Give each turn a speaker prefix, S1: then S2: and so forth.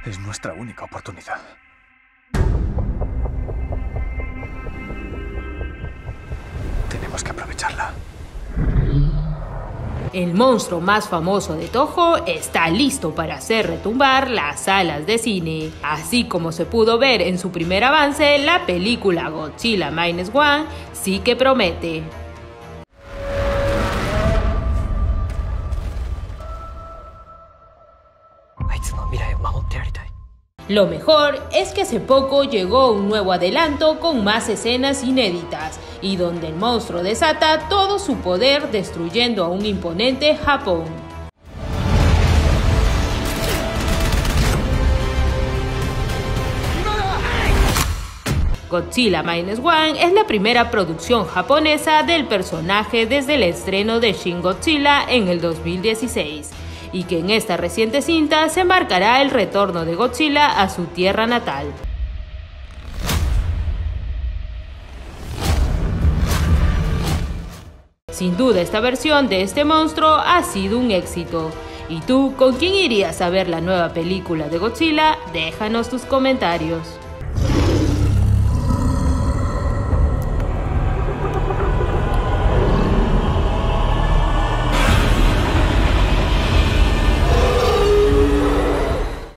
S1: Es nuestra única oportunidad. Tenemos que aprovecharla.
S2: El monstruo más famoso de Toho está listo para hacer retumbar las salas de cine. Así como se pudo ver en su primer avance, la película Godzilla Minus One sí que promete. Lo mejor es que hace poco llegó un nuevo adelanto con más escenas inéditas y donde el monstruo desata todo su poder destruyendo a un imponente Japón. Godzilla Minus One es la primera producción japonesa del personaje desde el estreno de Shin Godzilla en el 2016. Y que en esta reciente cinta se marcará el retorno de Godzilla a su tierra natal. Sin duda esta versión de este monstruo ha sido un éxito. ¿Y tú con quién irías a ver la nueva película de Godzilla? Déjanos tus comentarios.